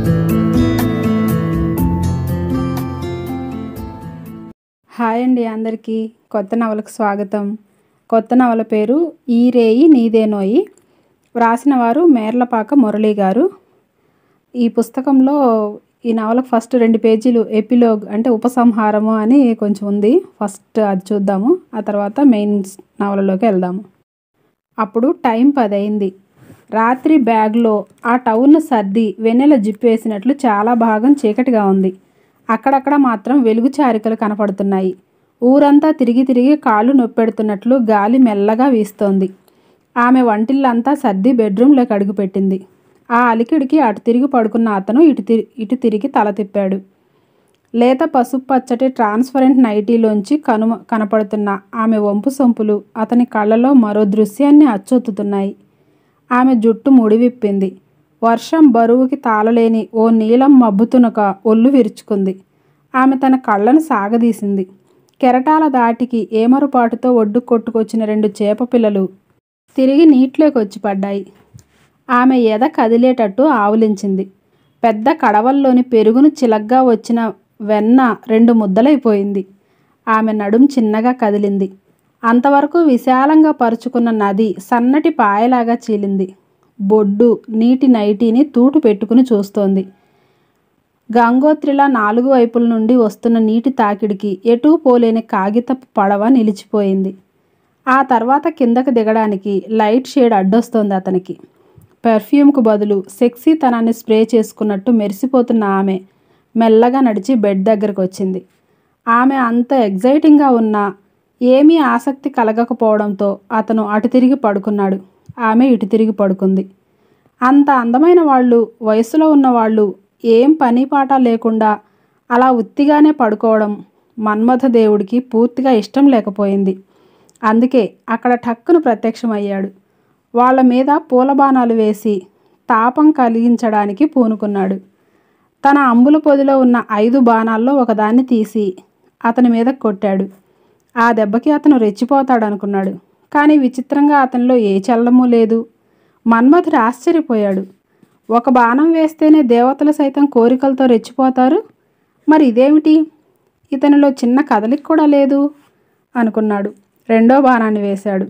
Hi అండి, అందరికీ కొత్త నవలకు స్వాగతం. కొత్త నవల పేరు ఈ రేయి నీదేనోయి. వ్రాసిన వారు మేర్లపాక మురళి గారు. ఈ పుస్తకంలో ఈ నవలకు ఫస్ట్ 2 పేజీలు ఎపిలోగ్ అంటే ఉపసంహారము అని కొంచెం ఉంది. ఫస్ట్ అది చూద్దాము, ఆ తర్వాత మెయిన్ నవలలోకి వెళ్దాము. అప్పుడు టైం 10 అయింది. రాత్రి బ్యాగ్లో ఆ టౌన్ను సర్ది వెన్నెల జిప్పేసినట్లు చాలా భాగం చీకటిగా ఉంది. అక్కడక్కడ మాత్రం వెలుగు చారికలు కనపడుతున్నాయి. ఊరంతా తిరిగి తిరిగి కాళ్ళు నొప్పెడుతున్నట్లు గాలి మెల్లగా వీస్తోంది. ఆమె వంటిల్లంతా సర్ది బెడ్రూమ్లోకి అడుగుపెట్టింది. ఆ అలికిడికి అటు తిరిగి పడుకున్న అతను ఇటు తిరిగి తల తిప్పాడు. లేత పసుపు పచ్చటి ట్రాన్స్పరెంట్ నైటీలోంచి కనపడుతున్న ఆమె వంపు సొంపులు అతని కళ్ళలో మరో దృశ్యాన్ని అచ్చొత్తుతున్నాయి. ఆమె జుట్టు ముడివిప్పింది. వర్షం బరువుకి తాళలేని ఓ నీలం మబ్బుతునక ఒళ్ళు విరుచుకుంది. ఆమె తన కళ్ళను సాగదీసింది. కెరటాల దాటికి ఏమరుపాటుతో ఒడ్డు కొట్టుకొచ్చిన 2 చేప పిల్లలు తిరిగి నీటిలోకి వచ్చి పడ్డాయి. ఆమె ఎద కదిలేటట్టు ఆవులించింది. పెద్ద కడవల్లోని పెరుగును చిలగ్గా వచ్చిన వెన్న 2 ముద్దలైపోయింది. ఆమె నడుం చిన్నగా కదిలింది. అంతవరకు విశాలంగా పరుచుకున్న నది సన్నటి పాయలాగా చీలింది. బొడ్డు నీటి నైటీని తూటు పెట్టుకుని చూస్తోంది. గంగోత్రిలా 4 వైపుల నుండి వస్తున్న నీటి తాకిడికి ఎటూ పోలేని కాగితపు పడవ నిలిచిపోయింది. ఆ తర్వాత కిందకు దిగడానికి లైట్ షేడ్ అడ్డొస్తోంది అతనికి. పెర్ఫ్యూమ్కు బదులు సెక్సీతనాన్ని స్ప్రే చేసుకున్నట్టు మెరిసిపోతున్న ఆమె మెల్లగా నడిచి బెడ్ దగ్గరకు వచ్చింది. ఆమె అంత ఎగ్జైటింగ్గా ఉన్నా ఏమీ ఆసక్తి కలగకపోవడంతో అతను అటు తిరిగి పడుకున్నాడు. ఆమె ఇటు తిరిగి పడుకుంది. అంత అందమైన వాళ్ళు, వయసులో ఉన్నవాళ్ళు ఏం పని పాట లేకుండా అలా ఉత్తిగానే పడుకోవడం మన్మథదేవుడికి పూర్తిగా ఇష్టం లేకపోయింది. అందుకే అక్కడ ఠక్కును ప్రత్యక్షమయ్యాడు. వాళ్ళ మీద పూలబాణాలు వేసి తాపం కలిగించడానికి పూనుకున్నాడు. తన అంబుల పొదిలో ఉన్న 5 బాణాల్లో ఒకదాన్ని తీసి అతని మీద కొట్టాడు. ఆ దెబ్బకి అతను రెచ్చిపోతాడనుకున్నాడు. కానీ విచిత్రంగా అతనిలో ఏ చలనమూ లేదు. మన్మథుడు ఆశ్చర్యపోయాడు. ఒక బాణం వేస్తేనే దేవతలు సైతం కోరికలతో రెచ్చిపోతారు, మరి ఇదేమిటి? ఇతనిలో చిన్న కదలిక కూడా లేదు అనుకున్నాడు. 2వ బాణాన్ని వేశాడు.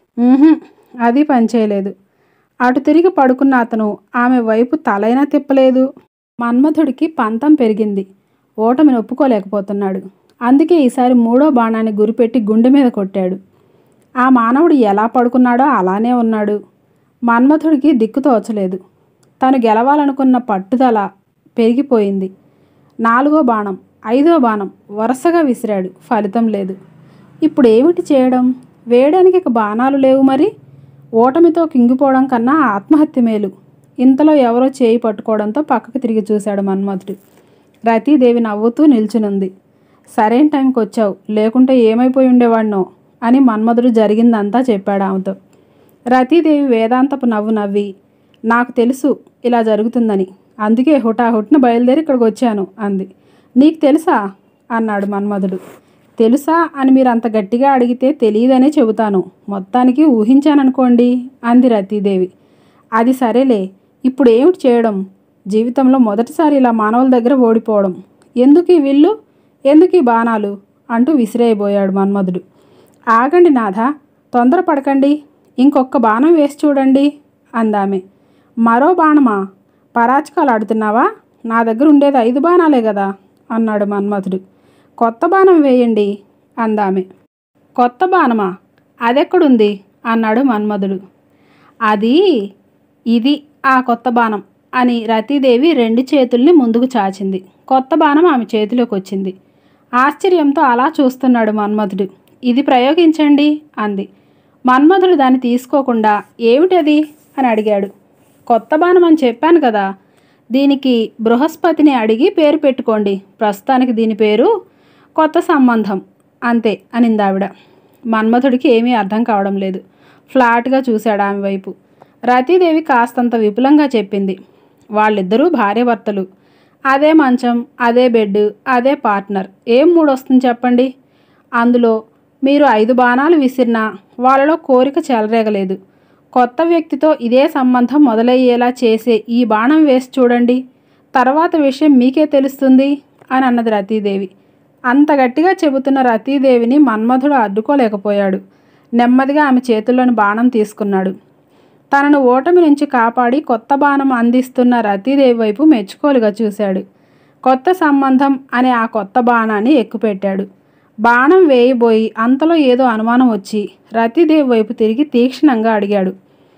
అది పనిచేయలేదు. అటు తిరిగి పడుకున్న అతను ఆమె వైపు తలైనా తిప్పలేదు. మన్మథుడికి పంతం పెరిగింది. ఓటమిని ఒప్పుకోలేకపోతున్నాడు. అందుకే ఈసారి 3వ బాణాన్ని గురిపెట్టి గుండె మీద కొట్టాడు. ఆ మానవుడు ఎలా పడుకున్నాడో అలానే ఉన్నాడు. మన్మథుడికి దిక్కు తోచలేదు. తను గెలవాలనుకున్న పట్టుదల పెరిగిపోయింది. 4వ బాణం, 5వ బాణం వరుసగా విసిరాడు. ఫలితం లేదు. ఇప్పుడు ఏమిటి చేయడం? వేయడానికి ఇక బాణాలు లేవు. మరి ఓటమితో కింగిపోవడం కన్నా ఆత్మహత్య మేలు. ఇంతలో ఎవరో చేయి పట్టుకోవడంతో పక్కకు తిరిగి చూశాడు మన్మథుడు. రతీదేవి నవ్వుతూ నిల్చునుంది. సరైన టైంకి వచ్చావు, లేకుంటే ఏమైపోయి ఉండేవాడినో అని మన్మథుడు జరిగిందంతా చెప్పాడు ఆమెతో. రతీదేవి వేదాంతపు నవ్వు నవ్వి, నాకు తెలుసు ఇలా జరుగుతుందని, అందుకే హుటాహుటిన బయలుదేరి ఇక్కడికి వచ్చాను అంది. నీకు తెలుసా అన్నాడు మన్మథుడు. తెలుసా అని మీరు అంత గట్టిగా అడిగితే తెలియదనే చెబుతాను. మొత్తానికి ఊహించాననుకోండి అంది రతీదేవి. అది సరేలే, ఇప్పుడు ఏమిటి చేయడం? జీవితంలో మొదటిసారి ఇలా మానవుల దగ్గర ఓడిపోవడం. ఎందుకు ఈ విల్లు, ఎందుకు ఈ బాణాలు అంటూ విసిరేయబోయాడు మన్మథుడు. ఆగండి నాథ, తొందరపడకండి, ఇంకొక బాణం వేసి చూడండి అందామె. మరో బాణమా? పరాచకాలు ఆడుతున్నావా? నా దగ్గర ఉండేది 5 బాణాలే కదా అన్నాడు మన్మథుడు. కొత్త బాణం వేయండి అందామె. కొత్త బాణమా? అదెక్కడుంది అన్నాడు మన్మథుడు. ఇది ఆ కొత్త బాణం అని రతీదేవి 2 చేతుల్ని ముందుకు చాచింది. కొత్త బాణం ఆమె చేతిలోకి వచ్చింది. ఆశ్చర్యంతో అలా చూస్తున్నాడు మన్మథుడు. ఇది ప్రయోగించండి అంది. మన్మథుడు దాన్ని తీసుకోకుండా ఏమిటది అని అడిగాడు. కొత్త బాణం అని చెప్పాను కదా, దీనికి బృహస్పతిని అడిగి పేరు పెట్టుకోండి. ప్రస్తుతానికి దీని పేరు కొత్త సంబంధం అంతే అనిందావిడ. మన్మథుడికి ఏమీ అర్థం కావడం లేదు. ఫ్లాట్గా చూశాడు ఆమె వైపు. రతీదేవి కాస్తంత విపులంగా చెప్పింది. వాళ్ళిద్దరూ భార్యాభర్తలు. అదే మంచం, అదే బెడ్, అదే పార్ట్నర్. ఏం మూడొస్తుంది చెప్పండి? అందులో మీరు 5 బాణాలు విసిరినా వాళ్ళలో కోరిక చెలరేగలేదు. కొత్త వ్యక్తితో ఇదే సంబంధం మొదలయ్యేలా చేసే ఈ బాణం వేసి చూడండి. తర్వాత విషయం మీకే తెలుస్తుంది అని అన్నది రతీదేవి. అంత గట్టిగా చెబుతున్న రతీదేవిని మన్మధుడు అడ్డుకోలేకపోయాడు. నెమ్మదిగా ఆమె చేతుల్లోని బాణం తీసుకున్నాడు. తనను ఓటమి నుంచి కాపాడి కొత్త బాణం అందిస్తున్న రతీదేవి వైపు మెచ్చుకోలుగా చూశాడు. కొత్త సంబంధం అనే ఆ కొత్త బాణాన్ని ఎక్కుపెట్టాడు. బాణం వేయబోయి అంతలో ఏదో అనుమానం వచ్చి రతీదేవి వైపు తిరిగి తీక్షణంగా అడిగాడు.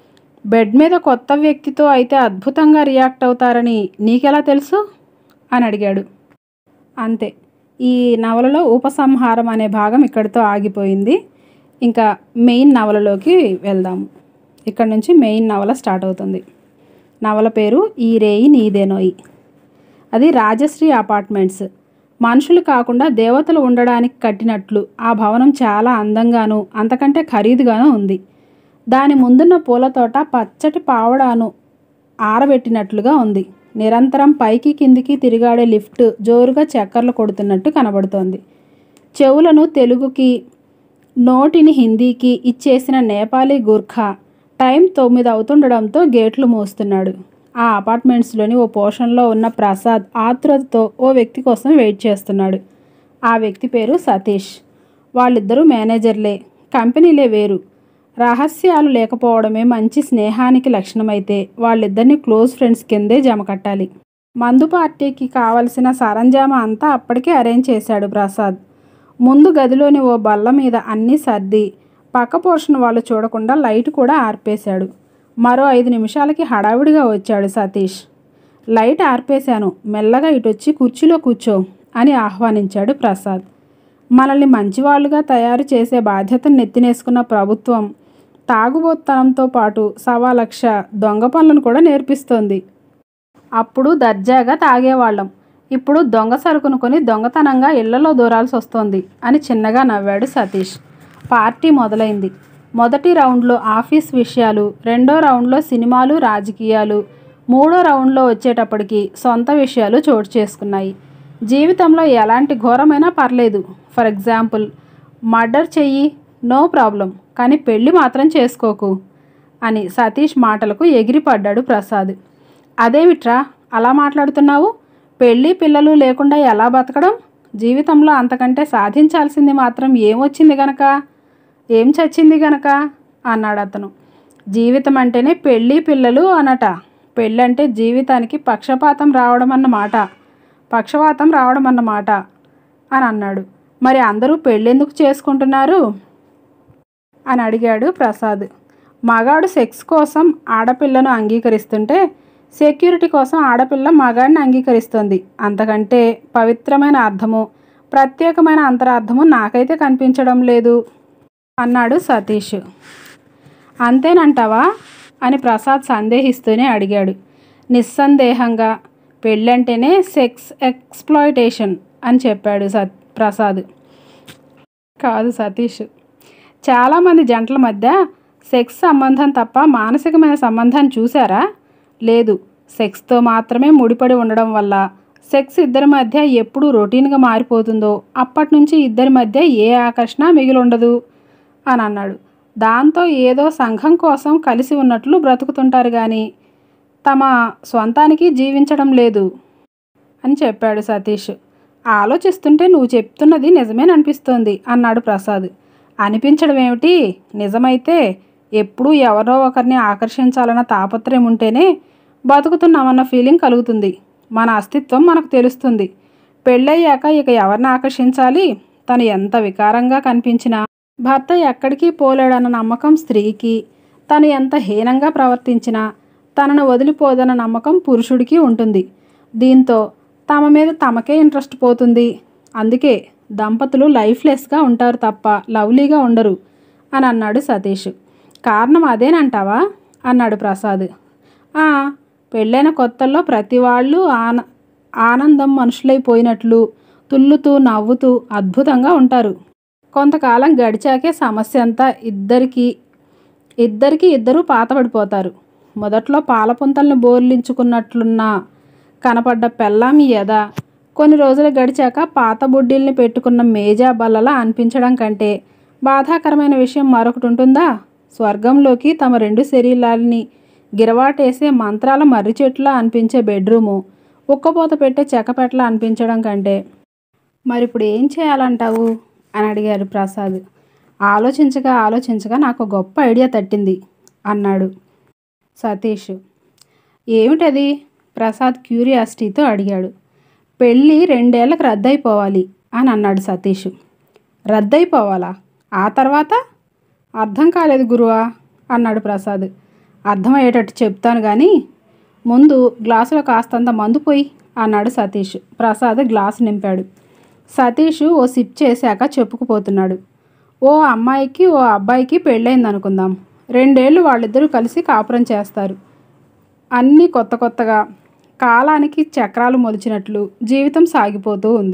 బెడ్ మీద కొత్త వ్యక్తితో అయితే అద్భుతంగా రియాక్ట్ అవుతారని నీకెలా తెలుసు అని అడిగాడు. అంతే, ఈ నవలలో ఉపసంహారం అనే భాగం ఇక్కడితో ఆగిపోయింది. ఇంకా మెయిన్ నవలలోకి వెళ్దాము. ఇక్కడ నుంచి మెయిన్ నవల స్టార్ట్ అవుతుంది. నవల పేరు ఈ రేయి నీదేనోయి. అది రాజశ్రీ అపార్ట్మెంట్స్. మనుషులు కాకుండా దేవతలు ఉండడానికి కట్టినట్లు ఆ భవనం చాలా అందంగాను అంతకంటే ఖరీదుగాను ఉంది. దాని ముందున్న పూలతోట పచ్చటి పావడాను ఆరబెట్టినట్లుగా ఉంది. నిరంతరం పైకి కిందికి తిరిగాడే లిఫ్ట్ జోరుగా చక్కర్లు కొడుతున్నట్టు కనబడుతోంది. చెవులను తెలుగుకి, నోటిని హిందీకి ఇచ్చేసిన నేపాలీ గూర్ఖా టైం 9 అవుతుండడంతో గేట్లు మూస్తున్నాడు. ఆ అపార్ట్మెంట్స్లోని ఓ పోర్షన్లో ఉన్న ప్రసాద్ ఆతృతతో ఓ వ్యక్తి కోసం వెయిట్ చేస్తున్నాడు. ఆ వ్యక్తి పేరు సతీష్. వాళ్ళిద్దరూ మేనేజర్లే, కంపెనీలే వేరు. రహస్యాలు లేకపోవడమే మంచి స్నేహానికి లక్షణమైతే వాళ్ళిద్దరిని క్లోజ్ ఫ్రెండ్స్ కిందే జమ కట్టాలి. మందు పార్టీకి కావలసిన సరంజామా అంతా అప్పటికే అరేంజ్ చేశాడు ప్రసాద్. ముందు గదిలోని ఓ బల్ల మీద అన్నీ సర్ది పక్క పోర్షన్ వాళ్ళు చూడకుండా లైట్ కూడా ఆర్పేశాడు. మరో 5 నిమిషాలకి హడావిడిగా వచ్చాడు సతీష్. లైట్ ఆర్పేశాను, మెల్లగా ఇటొచ్చి కుర్చీలో కూర్చో అని ఆహ్వానించాడు ప్రసాద్. మనల్ని మంచివాళ్లుగా తయారు చేసే బాధ్యతను నెత్తినేసుకున్న ప్రభుత్వం తాగుబోత్తనంతో పాటు 1,00,000 దొంగ పనులను కూడా నేర్పిస్తోంది. అప్పుడు దర్జాగా తాగేవాళ్ళం, ఇప్పుడు దొంగ సరుకును కొని దొంగతనంగా ఇళ్లలో దూరాల్సి వస్తోంది అని చిన్నగా నవ్వాడు సతీష్. పార్టీ మొదలైంది. మొదటి రౌండ్లో ఆఫీస్ విషయాలు, రెండో రౌండ్లో సినిమాలు రాజకీయాలు, మూడో రౌండ్లో వచ్చేటప్పటికి సొంత విషయాలు చోటు చేసుకున్నాయి. జీవితంలో ఎలాంటి ఘోరమైనా పర్లేదు, ఫర్ ఎగ్జాంపుల్ మర్డర్ చెయ్యి, నో ప్రాబ్లం, కానీ పెళ్ళి మాత్రం చేసుకోకు అని సతీష్ మాటలకు ఎగిరిపడ్డాడు ప్రసాద్. అదేమిట్రా అలా మాట్లాడుతున్నావు? పెళ్ళి పిల్లలు లేకుండా ఎలా బతకడం? జీవితంలో అంతకంటే సాధించాల్సింది మాత్రం ఏమొచ్చింది గనక, ఏం చచ్చింది గనక అన్నాడు అతను. జీవితం అంటేనే పెళ్ళి పిల్లలు అనట. పెళ్ళంటే జీవితానికి పక్షపాతం రావడం అన్నమాట అని అన్నాడు. మరి అందరూ పెళ్ళెందుకు చేసుకుంటున్నారు అని అడిగాడు ప్రసాద్. మగాడు సెక్స్ కోసం ఆడపిల్లను అంగీకరిస్తుంటే సెక్యూరిటీ కోసం ఆడపిల్ల మగాడిని అంగీకరిస్తుంది. అంతకంటే పవిత్రమైన అర్థము, ప్రత్యేకమైన అంతరార్థము నాకైతే కనిపించడం లేదు అన్నాడు సతీష్. అంతేనంటావా అని ప్రసాద్ సందేహిస్తూనే అడిగాడు. నిస్సందేహంగా పెళ్ళంటేనే సెక్స్ ఎక్స్‌ప్లాయిటేషన్ అని చెప్పాడు ప్రసాద్. కాదు సతీష్, చాలామంది జంటల మధ్య సెక్స్ సంబంధం తప్ప మానసికమైన సంబంధాన్ని చూసారా? లేదు. సెక్స్తో మాత్రమే ముడిపడి ఉండడం వల్ల సెక్స్ ఇద్దరి మధ్య ఎప్పుడు రొటీన్గా మారిపోతుందో అప్పటి నుంచి ఇద్దరి మధ్య ఏ ఆకర్షణ మిగిలుండదు అని అన్నాడు. దాంతో ఏదో సంఘం కోసం కలిసి ఉన్నట్లు బ్రతుకుతుంటారు కానీ తమ స్వంతానికి జీవించడం లేదు అని చెప్పాడు సతీష్. ఆలోచిస్తుంటే నువ్వు చెప్తున్నది నిజమేననిపిస్తోంది అన్నాడు ప్రసాద్. అనిపించడం ఏమిటి? నిజమైతే ఎప్పుడూ ఎవరో ఒకరిని ఆకర్షించాలన్న తాపత్రయం ఉంటేనే బతుకుతున్నామన్న ఫీలింగ్ కలుగుతుంది. మన అస్తిత్వం మనకు తెలుస్తుంది. పెళ్ళయ్యాక ఇక ఎవరిని ఆకర్షించాలి? తను ఎంత వికారంగా కనిపించినా భర్త ఎక్కడికి పోలేడన్న నమ్మకం స్త్రీకి, తను ఎంత హీనంగా ప్రవర్తించినా తనను వదిలిపోదన్న నమ్మకం పురుషుడికి ఉంటుంది. దీంతో తమ మీద తమకే ఇంట్రెస్ట్ పోతుంది. అందుకే దంపతులు లైఫ్లెస్గా ఉంటారు తప్ప లవ్లీగా ఉండరు అని అన్నాడు సతీష్. కారణం అదేనంటావా అన్నాడు ప్రసాద్. పెళ్ళైన కొత్తల్లో ప్రతి వాళ్ళు ఆనందం మనుషులైపోయినట్లు తుల్లుతూ నవ్వుతూ అద్భుతంగా ఉంటారు. కొంతకాలం గడిచాకే సమస్య అంతా ఇద్దరు పాతబడిపోతారు. మొదట్లో పాలపుంతల్ని బోర్లించుకున్నట్లున్నా కనపడ్డ పెళ్ళాం ఎద కొన్ని రోజులు గడిచాక పాత బుడ్డీల్ని పెట్టుకున్న మేజా బల్లలా అనిపించడం కంటే బాధాకరమైన విషయం మరొకటి ఉంటుందా? స్వర్గంలోకి తమ 2 శరీరాలని గిరవాటేసే మంత్రాల మర్రి చెట్టులా అనిపించే బెడ్రూము ఉక్కపోత పెట్టే చెక్కపెట్టలా అనిపించడం కంటే. మరి ఇప్పుడు ఏం చేయాలంటావు అని అడిగారు ప్రసాద్. ఆలోచించగా నాకు గొప్ప ఐడియా తట్టింది అన్నాడు సతీష్. ఏమిటది? ప్రసాద్ క్యూరియాసిటీతో అడిగాడు. పెళ్ళి 2 ఏళ్లకు రద్దయిపోవాలి అని అన్నాడు సతీష్. రద్దయిపోవాలా? ఆ తర్వాత? అర్థం కాలేదు గురువా అన్నాడు ప్రసాద్. అర్థమయ్యేటట్టు చెప్తాను కానీ ముందు గ్లాసులో కాస్తంత మందు పోయి అన్నాడు సతీష్. ప్రసాద్ గ్లాసు నింపాడు. సతీష్ ఓ సిప్ చేశాక చెప్పుకుపోతున్నాడు. ఓ అమ్మాయికి ఓ అబ్బాయికి పెళ్ళయిందనుకుందాం. 2 ఏళ్ళు వాళ్ళిద్దరూ కలిసి కాపురం చేస్తారు. అన్నీ కొత్తగా కాలానికి చక్రాలు మొలిచినట్లు జీవితం సాగిపోతూ ఉంది.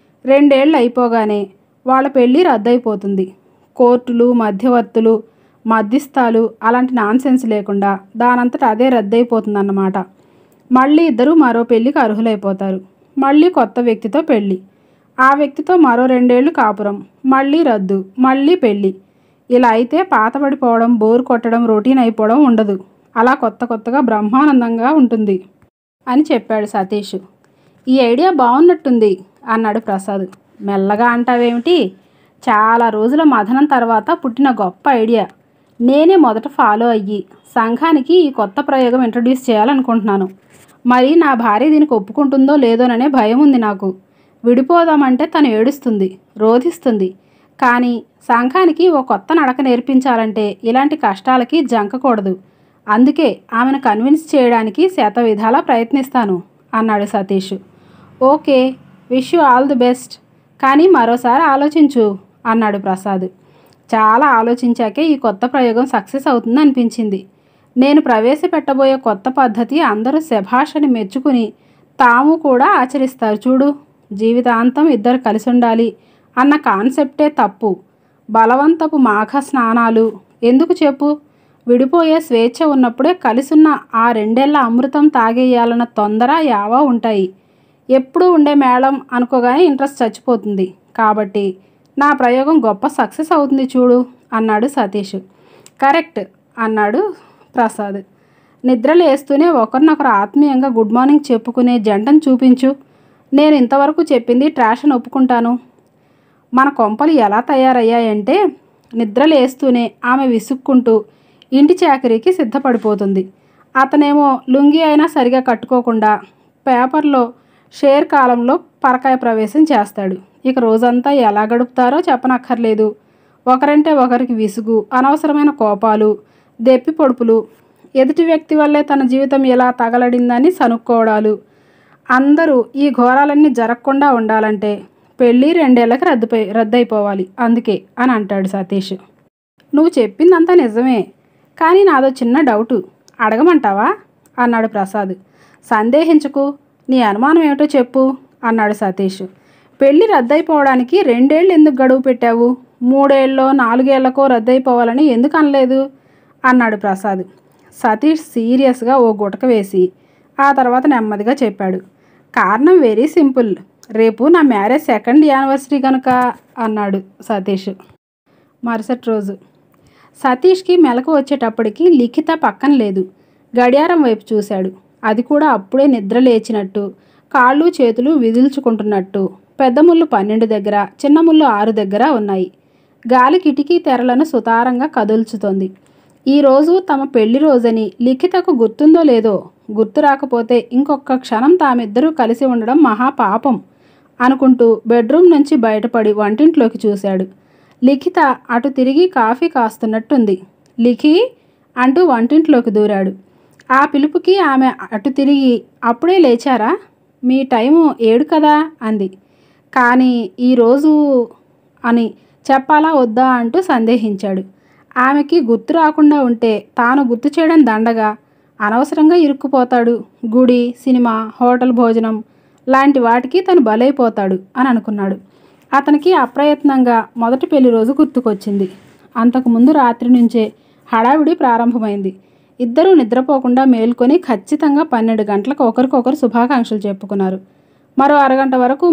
2 ఏళ్ళు అయిపోగానే వాళ్ళ పెళ్ళి రద్దయిపోతుంది. కోర్టులు, మధ్యవర్తులు, మధ్యస్థాలు అలాంటి నాన్సెన్స్ లేకుండా దానంతట అదే రద్దయిపోతుందన్నమాట. మళ్ళీ ఇద్దరూ మరో పెళ్ళికి అర్హులైపోతారు. మళ్ళీ కొత్త వ్యక్తితో పెళ్ళి, ఆ వ్యక్తితో మరో 2 ఏళ్ళు కాపురం, మళ్ళీ రద్దు, మళ్ళీ పెళ్ళి. ఇలా అయితే పాతబడిపోవడం, బోరు కొట్టడం, రొటీన్ అయిపోవడం ఉండదు. అలా కొత్తగా బ్రహ్మానందంగా ఉంటుంది అని చెప్పాడు సతీష్. ఈ ఐడియా బాగున్నట్టుంది అన్నాడు ప్రసాద్. మెల్లగా అంటావేమిటి? చాలా రోజుల మథనం తర్వాత పుట్టిన గొప్ప ఐడియా. నేనే మొదట ఫాలో అయ్యి సంఘానికి ఈ కొత్త ప్రయోగం ఇంట్రడ్యూస్ చేయాలనుకుంటున్నాను. మరి నా భార్య దీనికి ఒప్పుకుంటుందో లేదోననే భయం ఉంది నాకు. విడిపోదామంటే తను ఏడుస్తుంది, రోధిస్తుంది. కానీ సంఘానికి ఓ కొత్త నడక నేర్పించాలంటే ఇలాంటి కష్టాలకి జంకకూడదు. అందుకే ఆమెను కన్విన్స్ చేయడానికి శతవిధాలా ప్రయత్నిస్తాను అన్నాడు Satish. Okay, wish you all the best. కానీ మరోసారి ఆలోచించు అన్నాడు ప్రసాద్. చాలా ఆలోచించాకే ఈ కొత్త ప్రయోగం సక్సెస్ అవుతుంది అనిపించింది. నేను ప్రవేశపెట్టబోయే కొత్త పద్ధతి అందరూ శభాషని మెచ్చుకుని తాము కూడా ఆచరిస్తారు చూడు. జీవితాంతం ఇద్దరు కలిసి ఉండాలి అన్న కాన్సెప్టే తప్పు. బలవంతపు మాఘ స్నానాలు ఎందుకు చెప్పు? విడిపోయే స్వేచ్ఛ ఉన్నప్పుడే కలిసున్న ఆ 2 ఏళ్ల అమృతం తాగేయాలన్న తొందర యావా ఉంటాయి. ఎప్పుడూ ఉండే మేళం అనుకోగానే ఇంట్రెస్ట్ చచ్చిపోతుంది. కాబట్టి నా ప్రయోగం గొప్ప సక్సెస్ అవుతుంది చూడు అన్నాడు సతీష్. కరెక్ట్ అన్నాడు ప్రసాద్. నిద్రలేస్తూనే ఒకరినొకరు ఆత్మీయంగా గుడ్ మార్నింగ్ చెప్పుకునే జంటను చూపించు. నేను ఇంతవరకు చెప్పింది ట్రాష్ అని ఒప్పుకుంటాను. మన కొంపలు ఎలా తయారయ్యాయంటే నిద్రలేస్తూనే ఆమె విసుక్కుంటూ ఇంటి చాకరీకి సిద్ధపడిపోతుంది. అతనేమో లుంగి అయినా సరిగా కట్టుకోకుండా పేపర్లో షేర్ కాలంలో పరకాయ ప్రవేశం చేస్తాడు. ఇక రోజంతా ఎలా గడుపుతారో చెప్పనక్కర్లేదు. ఒకరంటే ఒకరికి విసుగు, అనవసరమైన కోపాలు, దెప్పి పొడుపులు, ఎదుటి వ్యక్తి వల్లే తన జీవితం ఎలా తగలడిందని సనుక్కోవడాలు. అందరూ ఈ ఘోరాలన్నీ జరగకుండా ఉండాలంటే పెళ్ళి 2 ఏళ్లకి రద్దయిపోవాలి అందుకే అని అంటాడు సతీష్. నువ్వు చెప్పిందంతా నిజమే, కానీ నాదో చిన్న డౌటు. అడగమంటావా అన్నాడు ప్రసాద్. సందేహించకు, నీ అనుమానం ఏమిటో చెప్పు అన్నాడు సతీష్. పెళ్ళి రద్దయిపోవడానికి 2 ఏళ్ళు ఎందుకు గడువు పెట్టావు? 3 ఏళ్ళో 4 ఏళ్లకో రద్దయిపోవాలని ఎందుకు అనలేదు అన్నాడు ప్రసాద్. సతీష్ సీరియస్గా ఓ గుటక వేసి ఆ తర్వాత నెమ్మదిగా చెప్పాడు. కారణం వెరీ సింపుల్. రేపు నా మ్యారేజ్ 2nd యానివర్సరీ కనుక అన్నాడు సతీష్. మరుసటి రోజు సతీష్కి మెలకు వచ్చేటప్పటికి లిఖిత పక్కన లేదు. గడియారం వైపు చూశాడు. అది కూడా అప్పుడే నిద్ర లేచినట్టు, కాళ్ళు చేతులు విదిల్చుకుంటున్నట్టు. పెద్ద ముళ్ళు 12 దగ్గర, చిన్న ముళ్ళు 6 దగ్గర ఉన్నాయి. గాలి కిటికీ తెరలను సుతారంగా కదుల్చుతోంది. ఈరోజు తమ పెళ్లి రోజని లిఖితకు గుర్తుందో లేదో, గుర్తు రాకపోతే ఇంకొక క్షణం తామిద్దరూ కలిసి ఉండడం మహాపాపం అనుకుంటూ బెడ్రూమ్ నుంచి బయటపడి వంటింట్లోకి చూశాడు. లిఖిత అటు తిరిగి కాఫీ కాస్తున్నట్టుంది. లిఖి అంటూ వంటింట్లోకి దూరాడు. ఆ పిలుపుకి ఆమె అటు తిరిగి, అప్పుడే లేచారా? మీ టైము 7 కదా అంది. కానీ ఈరోజు అని చెప్పాలా వద్దా అంటూ సందేహించాడు. ఆమెకి గుర్తు రాకుండా ఉంటే తాను గుర్తు చేయడం దండగా. అనవసరంగా ఇరుక్కుపోతాడు. గుడి, సినిమా, హోటల్ భోజనం లాంటి వాటికి తను బలైపోతాడు అని అనుకున్నాడు. అతనికి అప్రయత్నంగా మొదటి పెళ్లి రోజు గుర్తుకొచ్చింది. అంతకుముందు రాత్రి నుంచే హడావిడి ప్రారంభమైంది. ఇద్దరూ నిద్రపోకుండా మేల్కొని ఖచ్చితంగా 12 గంటలకు ఒకరికొకరు శుభాకాంక్షలు చెప్పుకున్నారు. మరో అరగంట వరకు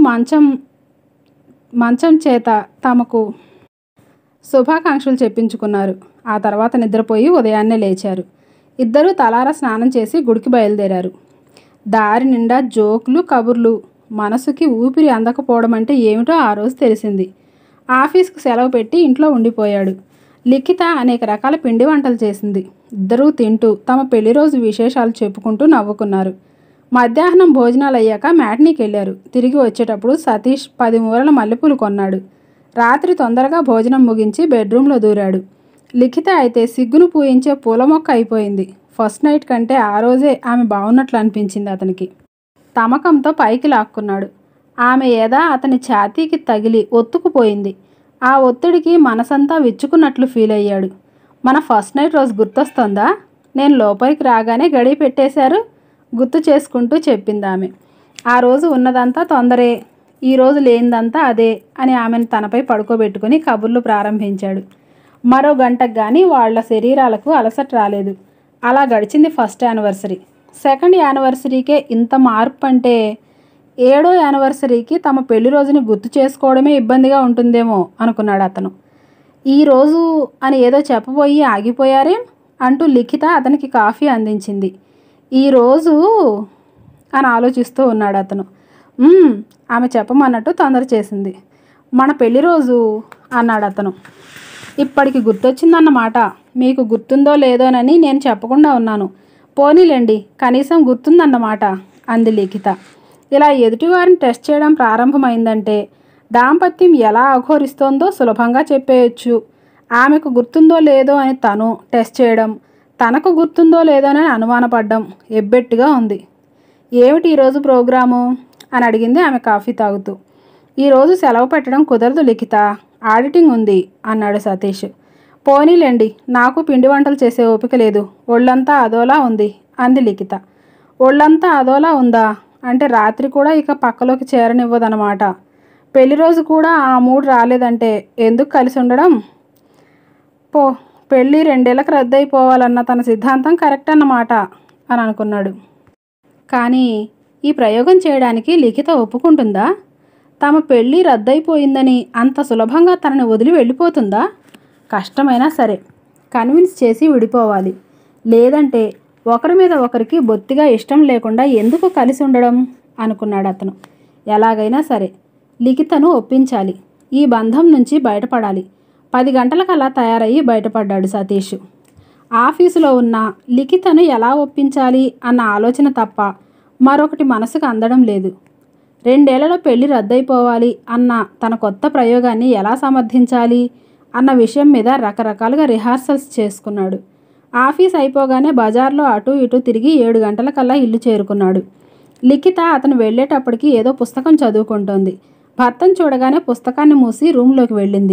మంచం చేత తమకు శుభాకాంక్షలు చెప్పించుకున్నారు. ఆ తర్వాత నిద్రపోయి ఉదయాన్నే లేచారు. ఇద్దరూ తలారా స్నానం చేసి గుడికి బయలుదేరారు. దారి నిండా జోకులు, కబుర్లు. మనసుకి ఊపిరి అందకపోవడం అంటే ఏమిటో ఆ రోజు తెలిసింది. ఆఫీస్కు సెలవు పెట్టి ఇంట్లో ఉండిపోయాడు. లిఖిత అనేక రకాల పిండి వంటలు చేసింది. ఇద్దరూ తింటూ తమ పెళ్లి రోజు విశేషాలు చెప్పుకుంటూ నవ్వుకున్నారు. మధ్యాహ్నం భోజనాలు అయ్యాక మ్యాట్నీకి వెళ్ళారు. తిరిగి వచ్చేటప్పుడు సతీష్ 10 మూరల మల్లెపూలు కొన్నాడు. రాత్రి తొందరగా భోజనం ముగించి బెడ్రూమ్లో దూరాడు. లిఖిత అయితే సిగ్గును పూయించే పూల మొక్క అయిపోయింది. ఫస్ట్ నైట్ కంటే ఆ రోజే ఆమె బాగున్నట్లు అనిపించింది అతనికి. తమకంతో పైకి లాక్కున్నాడు. ఆమె ఎద అతని ఛాతీకి తగిలి ఒత్తుకుపోయింది. ఆ ఒత్తిడికి మనసంతా విచ్చుకున్నట్లు ఫీల్ అయ్యాడు. మన ఫస్ట్ నైట్ రోజు గుర్తొస్తుందా? నేను లోపలికి రాగానే గడియ పెట్టేశారు గుర్తు చేసుకుంటూ చెప్పింది ఆమె. ఆ రోజు ఉన్నదంతా తొందరే, ఈరోజు లేనిదంతా అదే అని ఆమెను తనపై పడుకోబెట్టుకుని కబుర్లు ప్రారంభించాడు. మరో గంటకు కానీ వాళ్ల శరీరాలకు అలసట రాలేదు. అలా గడిచింది ఫస్ట్ యానివర్సరీ. సెకండ్ యానివర్సరీకే ఇంత మార్పు అంటే 7వ యానివర్సరీకి తమ పెళ్లి రోజుని గుర్తు చేసుకోవడమే ఇబ్బందిగా ఉంటుందేమో అనుకున్నాడు అతను. ఈరోజు అని ఏదో చెప్పబోయి ఆగిపోయారేం అంటూ లిఖిత అతనికి కాఫీ అందించింది. ఈరోజు అని ఆలోచిస్తూ ఉన్నాడు అతను. ఆమె చెప్పమన్నట్టు తొందర చేసింది. మన పెళ్లి రోజు అన్నాడు అతను. ఇప్పటికి గుర్తొచ్చిందన్నమాట. మీకు గుర్తుందో లేదోనని నేను చెప్పకుండా ఉన్నాను. పోనీలేండి, కనీసం గుర్తుందన్నమాట అంది లిఖిత. ఇలా ఎదుటివారిని టెస్ట్ చేయడం ప్రారంభమైందంటే దాంపత్యం ఎలా అఘోరిస్తోందో సులభంగా చెప్పేయచ్చు. ఆమెకు గుర్తుందో లేదో అని తను టెస్ట్ చేయడం, తనకు గుర్తుందో లేదోనని అనుమానపడ్డం ఎబ్బెట్టుగా ఉంది. ఏమిటి ఈరోజు ప్రోగ్రాము అని అడిగింది ఆమె కాఫీ తాగుతూ. ఈరోజు సెలవు పెట్టడం కుదరదు లిఖిత, ఆడిటింగ్ ఉంది అన్నాడు సతీష్. పోనీలేండి, నాకు పిండి వంటలు చేసే ఓపిక లేదు, ఒళ్ళంతా అదోలా ఉంది అంది లిఖిత. ఒళ్ళంతా అదోలా ఉందా అంటే రాత్రి కూడా ఇక పక్కలోకి చేరనివ్వదన్నమాట. పెళ్లి రోజు కూడా ఆ మూడు రాలేదంటే ఎందుకు కలిసి ఉండడం? పెళ్ళి 2 ఏళ్లకు రద్దయిపోవాలన్న తన సిద్ధాంతం కరెక్ట్ అన్నమాట అని అనుకున్నాడు. కానీ ఈ ప్రయోగం చేయడానికి లిఖిత ఒప్పుకుంటుందా? తమ పెళ్ళి రద్దయిపోయిందని అంత సులభంగా తనని వదిలి వెళ్ళిపోతుందా? కష్టమైనా సరే కన్విన్స్ చేసి విడిపోవాలి. లేదంటే ఒకరి మీద ఒకరికి బొత్తిగా ఇష్టం లేకుండా ఎందుకు కలిసి ఉండడం అనుకున్నాడు అతను. ఎలాగైనా సరే లిఖితను ఒప్పించాలి. ఈ బంధం నుంచి బయటపడాలి. 10 గంటలకల్లా తయారయ్యి బయటపడ్డాడు సతీష్. ఆఫీసులో ఉన్న లిఖితను ఎలా ఒప్పించాలి అన్న ఆలోచన తప్ప మరొకటి మనసుకు అందడం లేదు. 2 ఏళ్లలో పెళ్లి రద్దయిపోవాలి అన్న తన కొత్త ప్రయోగాన్ని ఎలా సమర్థించాలి అన్న విషయం మీద రకరకాలుగా రిహార్సల్స్ చేసుకున్నాడు. ఆఫీస్ అయిపోగానే బజార్లో అటూ ఇటూ తిరిగి 7 గంటలకల్లా ఇల్లు చేరుకున్నాడు. లిఖిత అతను వెళ్ళేటప్పటికి ఏదో పుస్తకం చదువుకుంటోంది. భర్తను చూడగానే పుస్తకాన్ని మూసి రూమ్లోకి వెళ్ళింది.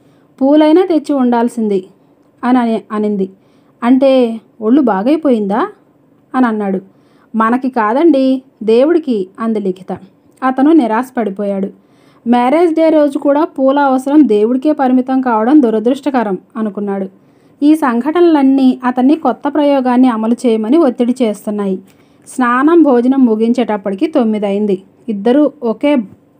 పూలైనా తెచ్చి ఉండాల్సింది అని అనింది. అంటే ఒళ్ళు బాగైపోయిందా అని అన్నాడు. మనకి కాదండి, దేవుడికి అంది లిఖిత. అతను నిరాశపడిపోయాడు. మ్యారేజ్ డే రోజు కూడా పూల అవసరం దేవుడికే పరిమితం కావడం దురదృష్టకరం అనుకున్నాడు. ఈ సంఘటనలన్నీ అతన్ని కొత్త ప్రయోగాన్ని అమలు చేయమని ఒత్తిడి చేస్తున్నాయి. స్నానం భోజనం ముగించేటప్పటికి 9 అయింది. ఇద్దరూ ఒకే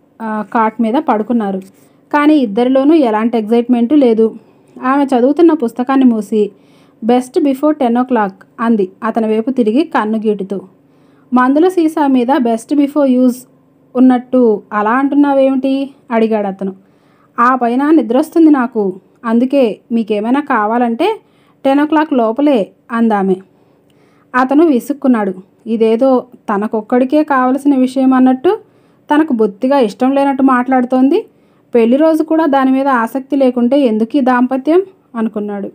కాట్ మీద పడుకున్నారు. కానీ ఇద్దరిలోనూ ఎలాంటి ఎగ్జైట్మెంటు లేదు. ఆమె చదువుతున్న పుస్తకాన్ని మూసి బెస్ట్ బిఫోర్ 10 o'clock అంది అతని వైపు తిరిగి కన్ను గీటుతూ. మందుల సీసా మీద బెస్ట్ బిఫోర్ యూజ్ ఉన్నట్టు అలా అంటున్నావేమిటి అడిగాడు అతను. ఆ పైన నిద్రొస్తుంది నాకు, అందుకే మీకేమైనా కావాలంటే 10 o'clock లోపలే అందామె. అతను విసుక్కున్నాడు. ఇదేదో తనకొక్కడికే కావలసిన విషయం అన్నట్టు, తనకు బొత్తిగా ఇష్టం లేనట్టు మాట్లాడుతోంది. పెళ్లి రోజు కూడా దాని మీద ఆసక్తి లేకుంటే ఎందుకు ఈ దాంపత్యం అనుకున్నాడు.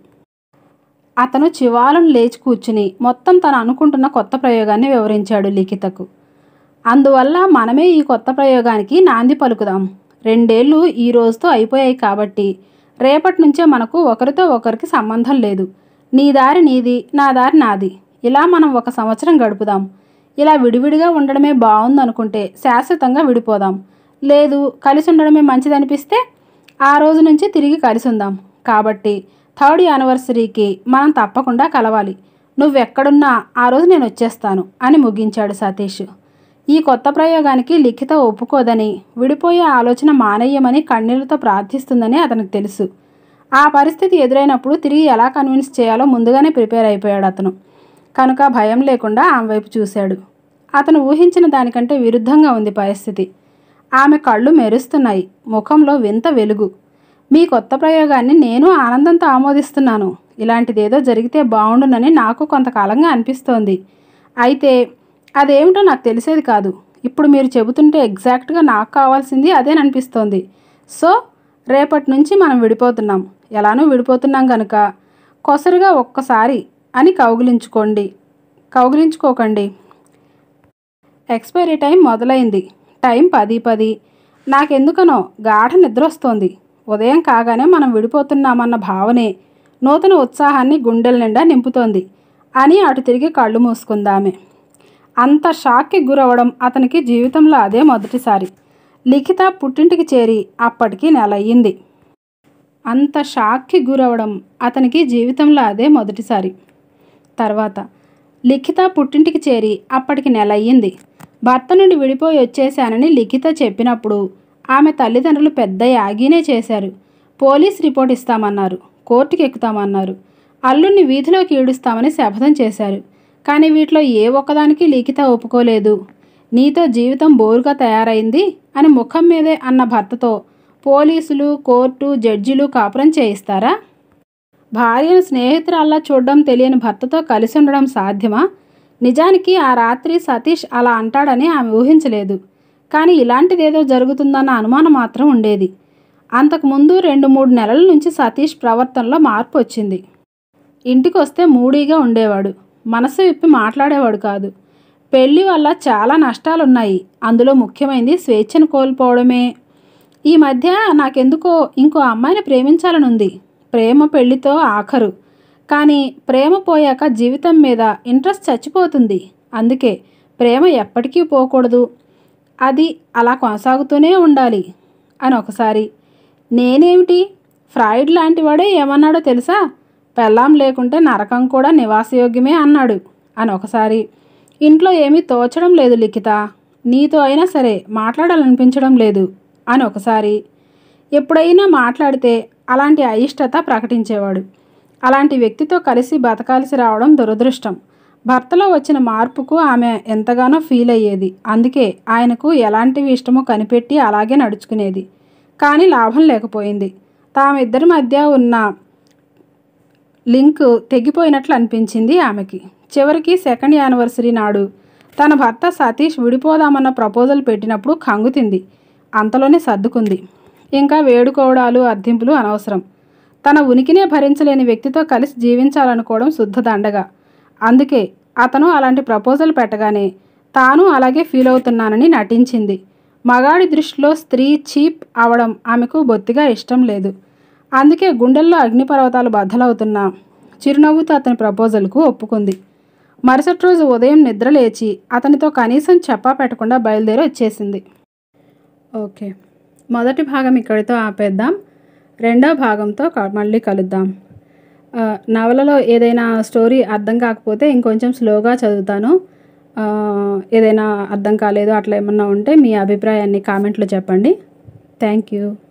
అతను చివాలను లేచి కూర్చుని మొత్తం తను అనుకుంటున్న కొత్త ప్రయోగాన్ని వివరించాడు లిఖితకు. అందువల్ల మనమే ఈ కొత్త ప్రయోగానికి నాంది పలుకుదాం. 2 ఏళ్ళు ఈ రోజుతో అయిపోయాయి కాబట్టి రేపటి నుంచే మనకు ఒకరితో ఒకరికి సంబంధం లేదు. నీ దారి నీది, నా దారి నాది. ఇలా మనం 1 సంవత్సరం గడుపుదాం. ఇలా విడివిడిగా ఉండడమే బాగుందనుకుంటే శాశ్వతంగా విడిపోదాం. లేదు, కలిసి ఉండడమే మంచిదనిపిస్తే ఆ రోజు నుంచి తిరిగి కలిసి ఉందాం. కాబట్టి 3rd యానివర్సరీకి మనం తప్పకుండా కలవాలి. నువ్వెక్కడున్నా ఆ రోజు నేను వచ్చేస్తాను అని ముగించాడు సతీష్. ఈ కొత్త ప్రయోగానికి లిఖిత ఒప్పుకోదని, విడిపోయే ఆలోచన మానేయమని కన్నీళ్లతో ప్రార్థిస్తుందని అతనికి తెలుసు. ఆ పరిస్థితి ఎదురైనప్పుడు తిరిగి ఎలా కన్విన్స్ చేయాలో ముందుగానే ప్రిపేర్ అయిపోయాడు అతను. కనుక భయం లేకుండా ఆమె వైపు చూశాడు. అతను ఊహించిన దానికంటే విరుద్ధంగా ఉంది పరిస్థితి. ఆమె కళ్ళు మెరుస్తున్నాయి, ముఖంలో వింత వెలుగు. మీ కొత్త ప్రయోగాన్ని నేను ఆనందంతో ఆమోదిస్తున్నాను. ఇలాంటిదేదో జరిగితే బాగుండునని నాకు కొంతకాలంగా అనిపిస్తోంది. అయితే అదేమిటో నాకు తెలిసేది కాదు. ఇప్పుడు మీరు చెబుతుంటే ఎగ్జాక్ట్గా నాకు కావాల్సింది అదేననిపిస్తోంది. సో రేపటి నుంచి మనం విడిపోతున్నాం. ఎలానో విడిపోతున్నాం కనుక కొసరుగా ఒక్కసారి అని కౌగిలించుకోకండి. ఎక్స్పైరీ టైం మొదలైంది. టైం 10:10. నాకెందుకనో గాఢ నిద్ర వస్తోంది. ఉదయం కాగానే మనం విడిపోతున్నామన్న భావనే నూతన ఉత్సాహాన్ని గుండెల నిండా నింపుతోంది అని అటు తిరిగి కళ్ళు మూసుకుందామె. అంత షాక్కి గురవడం అతనికి జీవితంలో అదే మొదటిసారి. లిఖిత పుట్టింటికి చేరి అప్పటికి నెల అయ్యింది. తర్వాత లిఖిత పుట్టింటికి చేరి అప్పటికి నెల అయ్యింది. భర్త నుండి విడిపోయి వచ్చేశానని లిఖిత చెప్పినప్పుడు ఆమె తల్లిదండ్రులు పెద్ద యాగీనే చేశారు. పోలీస్ రిపోర్ట్ ఇస్తామన్నారు, కోర్టుకి ఎక్కుతామన్నారు, అల్లుణ్ణి వీధిలోకి ఈడుస్తామని శపథం చేశారు. కానీ వీటిలో ఏ ఒక్కదానికి లిఖిత ఒప్పుకోలేదు. నీతో జీవితం బోరుగా తయారైంది అని ముఖం మీదే అన్న భర్తతో పోలీసులు, కోర్టు, జడ్జిలు కాపురం చేయిస్తారా? భార్యను స్నేహితురాల్లా చూడడం తెలియని భర్తతో కలిసి ఉండడం సాధ్యమా? నిజానికి ఆ రాత్రి సతీష్ అలా అంటాడని ఆమె ఊహించలేదు. కానీ ఇలాంటిదేదో జరుగుతుందన్న అనుమానం మాత్రం ఉండేది. అంతకుముందు 2-3 నెలల నుంచి సతీష్ ప్రవర్తనలో మార్పు వచ్చింది. ఇంటికి వస్తే మూడీగా ఉండేవాడు. మనసు విప్పి మాట్లాడేవాడు కాదు. పెళ్లి వల్ల చాలా నష్టాలున్నాయి. అందులో ముఖ్యమైనది స్వేచ్ఛను కోల్పోవడమే. ఈ మధ్య నాకెందుకో ఇంకో అమ్మాయిని ప్రేమించాలనుంది. ప్రేమ పెళ్లితో ఆఖరు. కానీ ప్రేమ పోయాక జీవితం మీద ఇంట్రెస్ట్ చచ్చిపోతుంది. అందుకే ప్రేమ ఎప్పటికీ పోకూడదు, అది అలా కొనసాగుతూనే ఉండాలి అని ఒకసారి. నేనేమిటి, ఫ్రాయిడ్ లాంటివాడే ఏమన్నాడో తెలుసా? పెళ్ళాం లేకుంటే నరకం కూడా నివాసయోగ్యమే అన్నాడు అని ఒకసారి. ఇంట్లో ఏమీ తోచడం లేదు లిఖిత, నీతో అయినా సరే మాట్లాడాలనిపించడం లేదు అని ఒకసారి. ఎప్పుడైనా మాట్లాడితే అలాంటి అయిష్టత ప్రకటించేవాడు. అలాంటి వ్యక్తితో కలిసి బతకాల్సి రావడం దురదృష్టం. భర్తలో వచ్చిన మార్పుకు ఆమె ఎంతగానో ఫీల్ అయ్యేది. అందుకే ఆయనకు ఎలాంటివి ఇష్టమో కనిపెట్టి అలాగే నడుచుకునేది. కానీ లాభం లేకపోయింది. తామిద్దరి మధ్య ఉన్న లింక్ తెగిపోయినట్లు అనిపించింది ఆమెకి. చివరికి 2nd యానివర్సరీ నాడు తన భర్త సతీష్ విడిపోదామన్న ప్రపోజల్ పెట్టినప్పుడు కంగుతింది. అంతలోనే సర్దుకుంది. ఇంకా వేడుకోవడాలు, అర్థింపులు అనవసరం. తన ఉనికినే భరించలేని వ్యక్తితో కలిసి జీవించాలనుకోవడం శుద్ధ దండగా. అందుకే అతను అలాంటి ప్రపోజల్ పెట్టగానే తాను అలాగే ఫీల్ అవుతున్నానని నటించింది. మగాడి దృష్టిలో స్త్రీ చీప్ అవడం ఆమెకు బొత్తిగా ఇష్టం లేదు. అందుకే గుండెల్లో అగ్నిపర్వతాలు బద్దలవుతున్నా చిరునవ్వుతో అతని ప్రపోజల్కు ఒప్పుకుంది. మరుసటి రోజు ఉదయం నిద్ర లేచి అతనితో కనీసం చెప్పా పెట్టకుండా బయలుదేరి వచ్చేసింది. ఓకే, మొదటి భాగం ఇక్కడితో ఆపేద్దాం. రెండో భాగంతో మళ్ళీ కలుద్దాం. నవలలో ఏదైనా స్టోరీ అర్థం కాకపోతే ఇంకొంచెం స్లోగా చదువుతాను. ఏదైనా అర్థం కాలేదు అట్లా ఏమన్నా ఉంటే మీ అభిప్రాయాన్ని కామెంట్లో చెప్పండి. Thank you.